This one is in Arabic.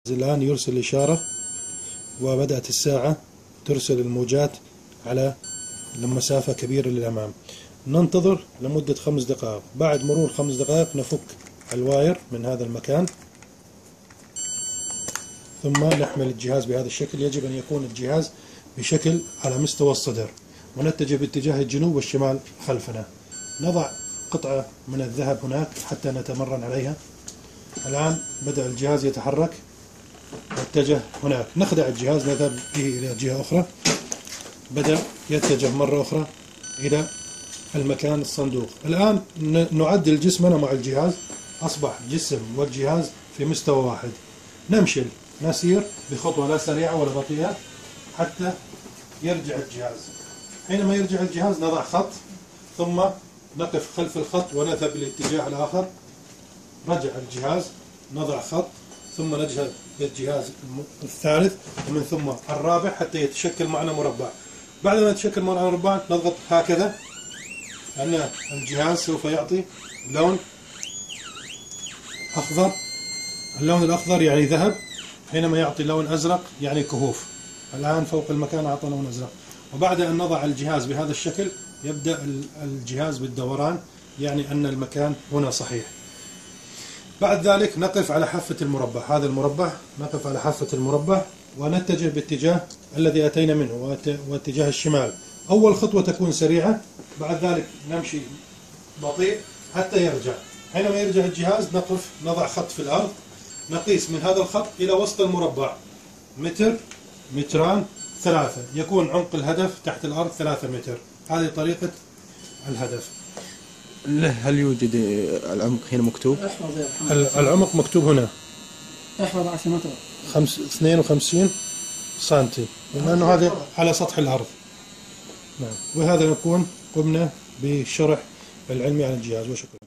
الآن يرسل إشارة وبدأت الساعة ترسل الموجات على مسافة كبيرة للأمام. ننتظر لمدة 5 دقائق. بعد مرور 5 دقائق نفك الواير من هذا المكان، ثم نحمل الجهاز بهذا الشكل. يجب أن يكون الجهاز بشكل على مستوى الصدر، ونتجه باتجاه الجنوب والشمال خلفنا. نضع قطعة من الذهب هناك حتى نتمرن عليها. الآن بدأ الجهاز يتحرك واتجه هناك. نخدع الجهاز نذهب به إلى جهة أخرى. بدأ يتجه مرة أخرى إلى المكان الصندوق. الآن نعدل جسمنا مع الجهاز، أصبح جسم والجهاز في مستوى واحد. نسير بخطوة لا سريعة ولا بطيئة حتى يرجع الجهاز. حينما يرجع الجهاز نضع خط، ثم نقف خلف الخط ونذهب بالاتجاه الآخر. رجع الجهاز، نضع خط، ثم نذهب للجهاز الثالث ومن ثم الرابع حتى يتشكل معنا مربع. بعد ما يتشكل معنا مربع نضغط هكذا، لأن الجهاز سوف يعطي لون أخضر. اللون الأخضر يعني ذهب، حينما يعطي لون أزرق يعني كهوف. الآن فوق المكان أعطى لون أزرق. وبعد أن نضع الجهاز بهذا الشكل يبدأ الجهاز بالدوران، يعني أن المكان هنا صحيح. بعد ذلك نقف على حافة المربع، هذا المربع، نقف على حافة المربع ونتجه باتجاه الذي أتينا منه واتجاه الشمال. أول خطوة تكون سريعة، بعد ذلك نمشي بطيء حتى يرجع. حينما يرجع الجهاز نقف، نضع خط في الأرض، نقيس من هذا الخط إلى وسط المربع متر، متران، 3، يكون عمق الهدف تحت الأرض 3 متر. هذه طريقة الهدف. هل يوجد العمق هنا مكتوب؟ العمق مكتوب هنا 11 متر 52 سنتي، لأنه هذا على سطح الأرض. نعم. وهذا نكون قمنا بشرح العلمي عن الجهاز، وشكرا.